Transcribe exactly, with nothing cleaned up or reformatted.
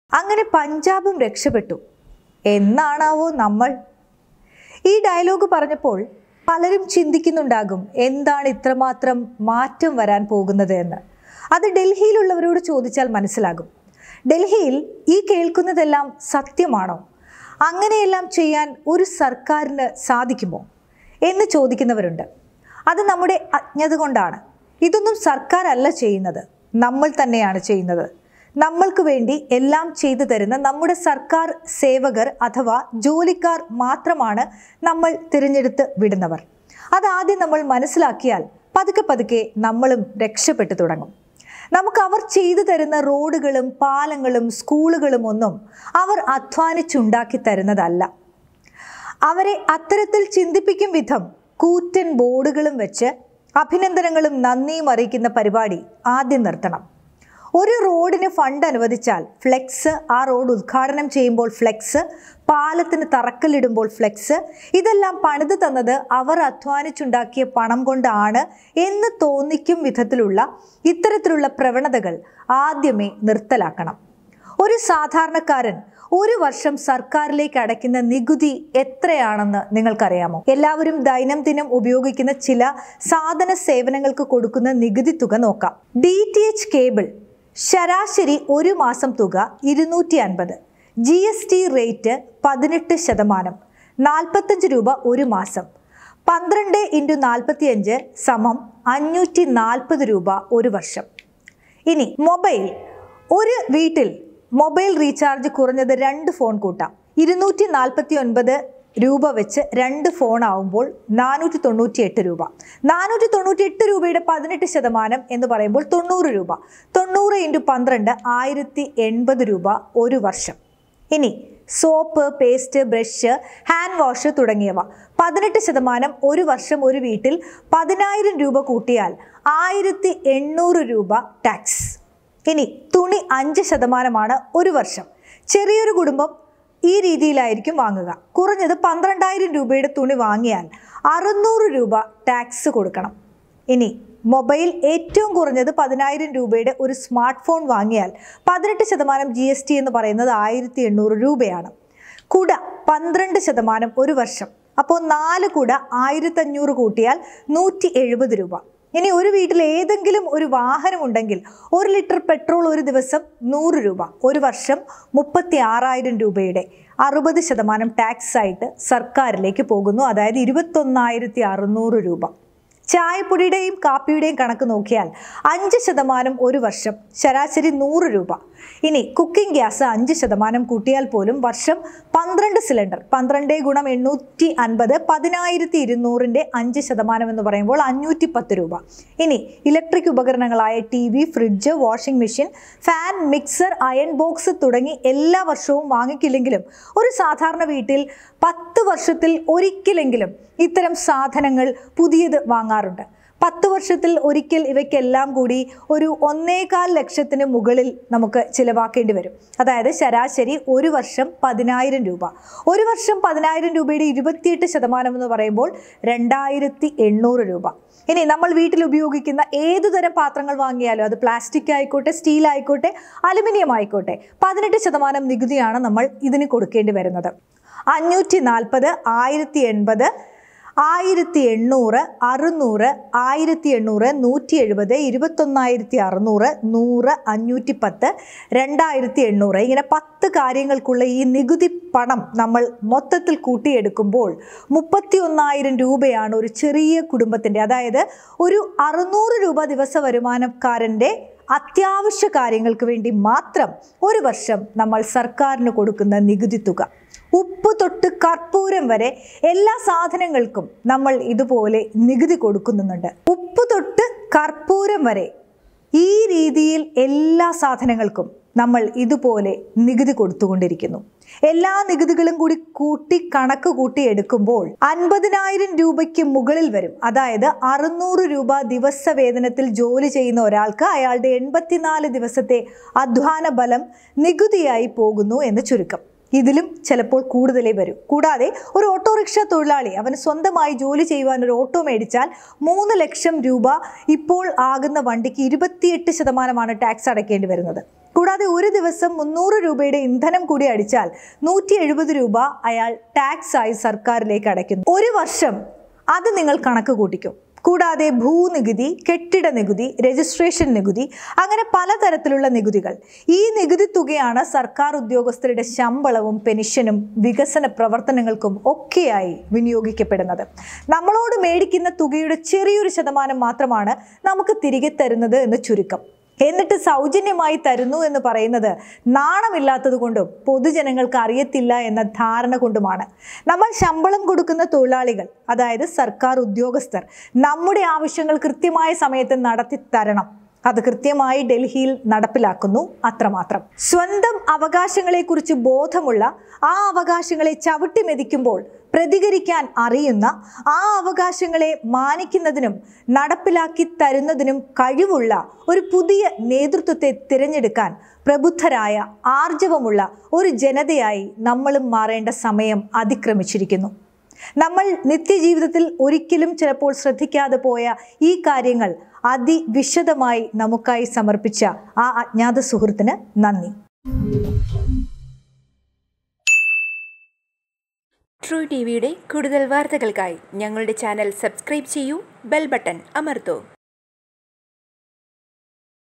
അങ്ങനെ പഞ്ചാബും രക്ഷപ്പെട്ടു. എന്നാണാവോ നമ്മൾ? ഈ ഡയലോഗ് പറഞ്ഞപ്പോൾ പലരും ചിന്തിക്കുന്നുണ്ടാകും, എന്താണ് ഇത്രമാത്രം മാറ്റം വരാൻ പോകുന്നത് എന്ന്. അത് ഡൽഹിയിലുള്ളവരോട് ചോദിച്ചാൽ മനസ്സിലാകും. ഡൽഹിയിൽ ഈ കേൾക്കുന്നതെല്ലാം സത്യമാണോ? അങ്ങനെയെല്ലാം ചെയ്യാൻ ഒരു സർക്കാരിന് സാധിക്കുമോ എന്ന് ചോദിക്കുന്നവരുണ്ട്. അത് നമ്മുടെ അജ്ഞത കൊണ്ടാണ്. ഇതൊന്നും സർക്കാർ അല്ല ചെയ്യുന്നത്, നമ്മൾ തന്നെയാണ് ചെയ്യുന്നത്. നമ്മൾക്ക് വേണ്ടി എല്ലാം ചെയ്തു തരുന്ന നമ്മുടെ സർക്കാർ സേവകർ അഥവാ ജോലിക്കാർ മാത്രമാണ് നമ്മൾ തിരഞ്ഞെടുത്ത് വിടുന്നവർ. അതാദ്യം നമ്മൾ മനസ്സിലാക്കിയാൽ പതുക്കെ പതുക്കെ നമ്മളും രക്ഷപ്പെട്ടു തുടങ്ങും. നമുക്ക് അവർ ചെയ്തു തരുന്ന റോഡുകളും പാലങ്ങളും സ്കൂളുകളും ഒന്നും അവർ അധ്വാനിച്ചുണ്ടാക്കി തരുന്നതല്ല. അവരെ അത്തരത്തിൽ ചിന്തിപ്പിക്കും വിധം കൂറ്റൻ ബോർഡുകളും വെച്ച് അഭിനന്ദനങ്ങളും നന്ദിയും അറിയിക്കുന്ന പരിപാടി ആദ്യം നിർത്തണം. ഒരു റോഡിന് ഫണ്ട് അനുവദിച്ചാൽ ഫ്ലെക്സ്, ആ റോഡ് ഉദ്ഘാടനം ചെയ്യുമ്പോൾ ഫ്ലെക്സ്, പാലത്തിന് തറക്കല്ലിടുമ്പോൾ ഫ്ലെക്സ്, ഇതെല്ലാം പണിത് തന്നത് അവർ അധ്വാനിച്ചുണ്ടാക്കിയ പണം കൊണ്ടാണ് എന്ന് തോന്നിക്കും വിധത്തിലുള്ള ഇത്തരത്തിലുള്ള പ്രവണതകൾ ആദ്യമേ നിർത്തലാക്കണം. ഒരു സാധാരണക്കാരൻ ഒരു വർഷം സർക്കാരിലേക്ക് അടയ്ക്കുന്ന നികുതി എത്രയാണെന്ന് നിങ്ങൾക്കറിയാമോ? എല്ലാവരും ദൈനംദിനം ഉപയോഗിക്കുന്ന ചില സാധന സേവനങ്ങൾക്ക് കൊടുക്കുന്ന നികുതി തുക നോക്കാം. ഡി ടി എച്ച് കേബിൾ ശരാശരി ഒരു മാസം തുക ഇരുന്നൂറ്റി അൻപത്, ജി എസ് ടി റേറ്റ് പതിനെട്ട് ശതമാനം, നാൽപ്പത്തഞ്ച് രൂപ ഒരു മാസം. പന്ത്രണ്ട് ഇൻറ്റു നാൽപ്പത്തി അഞ്ച് സമം അഞ്ഞൂറ്റി നാൽപ്പത് രൂപ ഒരു വർഷം. ഇനി മൊബൈൽ, ഒരു വീട്ടിൽ മൊബൈൽ റീചാർജ് കുറഞ്ഞത് രണ്ട് ഫോൺ കൂട്ടാം. ഇരുന്നൂറ്റി നാൽപ്പത്തി ഒൻപത് രൂപ വെച്ച് രണ്ട് ഫോൺ ആവുമ്പോൾ നാനൂറ്റി തൊണ്ണൂറ്റി എട്ട് രൂപ. നാനൂറ്റി തൊണ്ണൂറ്റി എട്ട് രൂപയുടെ പതിനെട്ട് ശതമാനം എന്ന് പറയുമ്പോൾ തൊണ്ണൂറ് രൂപ. തൊണ്ണൂറ് ഇൻറ്റു പന്ത്രണ്ട് ആയിരത്തി എൺപത് രൂപ ഒരു വർഷം. ഇനി soap, paste, brush, hand wash തുടങ്ങിയവ പതിനെട്ട് ശതമാനം ഒരു വർഷം ഒരു വീട്ടിൽ പതിനായിരം രൂപ കൂട്ടിയാൽ ആയിരത്തി എണ്ണൂറ് രൂപ ടാക്സ്. ഇനി തുണി അഞ്ച് ശതമാനമാണ് ഒരു വർഷം. ചെറിയൊരു കുടുംബം ഈ രീതിയിലായിരിക്കും വാങ്ങുക. കുറഞ്ഞത് പന്ത്രണ്ടായിരം രൂപയുടെ തുണി വാങ്ങിയാൽ അറുന്നൂറ് രൂപ ടാക്സ് കൊടുക്കണം. ഇനി മൊബൈൽ ഏറ്റവും കുറഞ്ഞത് പതിനായിരം രൂപയുടെ ഒരു സ്മാർട്ട് ഫോൺ വാങ്ങിയാൽ പതിനെട്ട് ശതമാനം ജി എസ് ടി എന്ന് പറയുന്നത് ആയിരത്തി എണ്ണൂറ് രൂപയാണ്. കുട പന്ത്രണ്ട് ശതമാനം ഒരു വർഷം. അപ്പോൾ നാല് കുട ആയിരത്തി അഞ്ഞൂറ് കൂട്ടിയാൽ നൂറ്റി എഴുപത് രൂപ. ഇനി ഒരു വീട്ടിൽ ഏതെങ്കിലും ഒരു വാഹനം ഉണ്ടെങ്കിൽ ഒരു ലിറ്റർ പെട്രോൾ ഒരു ദിവസം നൂറ് രൂപ. ഒരു വർഷം മുപ്പത്തി ആറായിരം രൂപയുടെ അറുപത് ശതമാനം ടാക്സ് ആയിട്ട് സർക്കാരിലേക്ക് പോകുന്നു. അതായത് ഇരുപത്തൊന്നായിരത്തി അറുന്നൂറ് രൂപ. ചായപ്പൊടിയുടെയും കാപ്പിയുടെയും കണക്ക് നോക്കിയാൽ അഞ്ച് ശതമാനം ഒരു വർഷം, ശരാശരി നൂറ് രൂപ. ഇനി കുക്കിംഗ് ഗ്യാസ് അഞ്ച് ശതമാനം കൂട്ടിയാൽ പോലും വർഷം പന്ത്രണ്ട് സിലിണ്ടർ, പന്ത്രണ്ട് ഗുണം എണ്ണൂറ്റി അൻപത്, പതിനായിരത്തി ഇരുന്നൂറിൻ്റെ അഞ്ച് ശതമാനം എന്ന് പറയുമ്പോൾ അഞ്ഞൂറ്റി പത്ത് രൂപ. ഇനി ഇലക്ട്രിക് ഉപകരണങ്ങളായ T V, fridge, washing machine, fan, mixer, iron box തുടങ്ങി എല്ലാ വർഷവും വാങ്ങിക്കില്ലെങ്കിലും ഒരു സാധാരണ വീട്ടിൽ പത്ത് വർഷത്തിൽ ഒരിക്കലെങ്കിലും ഇത്തരം സാധനങ്ങൾ പുതിയത് വാങ്ങാറുണ്ട്. പത്ത് വർഷത്തിൽ ഒരിക്കൽ ഇവയ്ക്കെല്ലാം കൂടി ഒരു ഒന്നേകാൽ ലക്ഷത്തിന് മുകളിൽ നമുക്ക് ചിലവാക്കേണ്ടി വരും. അതായത് ശരാശരി ഒരു വർഷം പതിനായിരം രൂപ. ഒരു വർഷം പതിനായിരം രൂപയുടെ ഇരുപത്തിയെട്ട് ശതമാനം എന്ന് പറയുമ്പോൾ രണ്ടായിരത്തി എണ്ണൂറ് രൂപ. ഇനി നമ്മൾ വീട്ടിൽ ഉപയോഗിക്കുന്ന ഏതുതരം പാത്രങ്ങൾ വാങ്ങിയാലും അത് പ്ലാസ്റ്റിക് ആയിക്കോട്ടെ, സ്റ്റീൽ ആയിക്കോട്ടെ, അലുമിനിയം ആയിക്കോട്ടെ, പതിനെട്ട് ശതമാനം നികുതിയാണ് നമ്മൾ ഇതിന് കൊടുക്കേണ്ടി വരുന്നത്. അഞ്ഞൂറ്റി നാൽപ്പത്, ആയിരത്തി എൺപത്, ആയിരത്തി എണ്ണൂറ്, അറുന്നൂറ്, ആയിരത്തി എണ്ണൂറ്, നൂറ്റി എഴുപത്, ഇരുപത്തൊന്നായിരത്തി അറുന്നൂറ്, നൂറ്, അഞ്ഞൂറ്റി പത്ത്, രണ്ടായിരത്തി എണ്ണൂറ്, ഇങ്ങനെ പത്ത് കാര്യങ്ങൾക്കുള്ള ഈ നികുതി പണം നമ്മൾ മൊത്തത്തിൽ കൂട്ടിയെടുക്കുമ്പോൾ മുപ്പത്തി ഒന്നായിരം രൂപയാണ് ഒരു ചെറിയ കുടുംബത്തിൻ്റെ, അതായത് ഒരു അറുന്നൂറ് രൂപ ദിവസ വരുമാനക്കാരൻ്റെ അത്യാവശ്യ കാര്യങ്ങൾക്ക് വേണ്ടി മാത്രം ഒരു വർഷം നമ്മൾ സർക്കാരിന് കൊടുക്കുന്ന നികുതി തുക. ഉപ്പ് തൊട്ട് കർപ്പൂരം വരെ എല്ലാ സാധനങ്ങൾക്കും നമ്മൾ ഇതുപോലെ നികുതി കൊടുക്കുന്നുണ്ട്. ഉപ്പ് തൊട്ട് കർപ്പൂരം വരെ ഈ രീതിയിൽ എല്ലാ സാധനങ്ങൾക്കും നമ്മൾ ഇതുപോലെ നികുതി കൊടുത്തുകൊണ്ടിരിക്കുന്നു. എല്ലാ നികുതികളും കൂടി കൂട്ടി കണക്ക് കൂട്ടി എടുക്കുമ്പോൾ അൻപതിനായിരം രൂപയ്ക്ക് മുകളിൽ വരും. അതായത് അറുന്നൂറ് രൂപ ദിവസ വേതനത്തിൽ ജോലി ചെയ്യുന്ന ഒരാൾക്ക് അയാളുടെ എൺപത്തിനാല് ദിവസത്തെ അധ്വാന ബലം നികുതിയായി പോകുന്നു എന്ന് ചുരുക്കം. ഇതിലും ചിലപ്പോൾ കൂടുതലേ വരും. കൂടാതെ ഒരു ഓട്ടോറിക്ഷ തൊഴിലാളി അവന് സ്വന്തമായി ജോലി ചെയ്യുവാൻ ഒരു ഓട്ടോ മേടിച്ചാൽ മൂന്ന് ലക്ഷം രൂപ ഇപ്പോൾ ആകുന്ന വണ്ടിക്ക് ഇരുപത്തിയെട്ട് ശതമാനമാണ് ടാക്സ് അടയ്ക്കേണ്ടി വരുന്നത്. കൂടാതെ ഒരു ദിവസം മുന്നൂറ് രൂപയുടെ ഇന്ധനം കൂടി അടിച്ചാൽ നൂറ്റി എഴുപത് രൂപ അയാൾ ടാക്സ് ആയി സർക്കാരിലേക്ക് അടയ്ക്കുന്നു. ഒരു വർഷം അത് നിങ്ങൾ കണക്ക് കൂട്ടിക്കും. കൂടാതെ ഭൂനികുതി, കെട്ടിട നികുതി, രജിസ്ട്രേഷൻ നികുതി, അങ്ങനെ പലതരത്തിലുള്ള നികുതികൾ. ഈ നികുതി തുകയാണ് സർക്കാർ ഉദ്യോഗസ്ഥരുടെ ശമ്പളവും പെൻഷനും വികസന പ്രവർത്തനങ്ങൾക്കും ഒക്കെയായി വിനിയോഗിക്കപ്പെടുന്നത്. നമ്മളോട് മേടിക്കുന്ന തുകയുടെ ചെറിയൊരു ശതമാനം മാത്രമാണ് നമുക്ക് തിരികെ തരുന്നത് എന്ന് ചുരുക്കം. എന്നിട്ട് സൗജന്യമായി തരുന്നു എന്ന് പറയുന്നത് നാണമില്ലാത്തത് കൊണ്ടും പൊതുജനങ്ങൾക്ക് അറിയത്തില്ല എന്ന ധാരണ കൊണ്ടുമാണ്. നമ്മൾ ശമ്പളം കൊടുക്കുന്ന തൊഴിലാളികൾ, അതായത് സർക്കാർ ഉദ്യോഗസ്ഥർ, നമ്മുടെ ആവശ്യങ്ങൾ കൃത്യമായ സമയത്ത് നടത്തി തരണം. അത് കൃത്യമായി ഡൽഹിയിൽ നടപ്പിലാക്കുന്നു, അത്രമാത്രം. സ്വന്തം അവകാശങ്ങളെക്കുറിച്ച് ബോധമുള്ള, ആ അവകാശങ്ങളെ ചവിട്ടി മെതിക്കുമ്പോൾ പ്രതികരിക്കാൻ അറിയുന്ന, ആ അവകാശങ്ങളെ മാനിക്കുന്നതിനും നടപ്പിലാക്കി തരുന്നതിനും കഴിവുള്ള ഒരു പുതിയ നേതൃത്വത്തെ തിരഞ്ഞെടുക്കാൻ പ്രബുദ്ധരായ, ആർജവമുള്ള ഒരു ജനതയായി നമ്മളും മാറേണ്ട സമയം അതിക്രമിച്ചിരിക്കുന്നു. നമ്മൾ നിത്യജീവിതത്തിൽ ഒരിക്കലും ചിലപ്പോൾ ശ്രദ്ധിക്കാതെ പോയ ഈ കാര്യങ്ങൾ അതിവിശദമായി നമുക്കായി സമർപ്പിച്ച ആ അജ്ഞാത സുഹൃത്തിന് നന്ദി. ട്രൂ ടിവിയുടെ കൂടുതൽ വാർത്തകൾക്കായി ഞങ്ങളുടെ ചാനൽ സബ്സ്ക്രൈബ് ചെയ്യൂ, ബെൽ ബട്ടൺ അമർത്തൂ.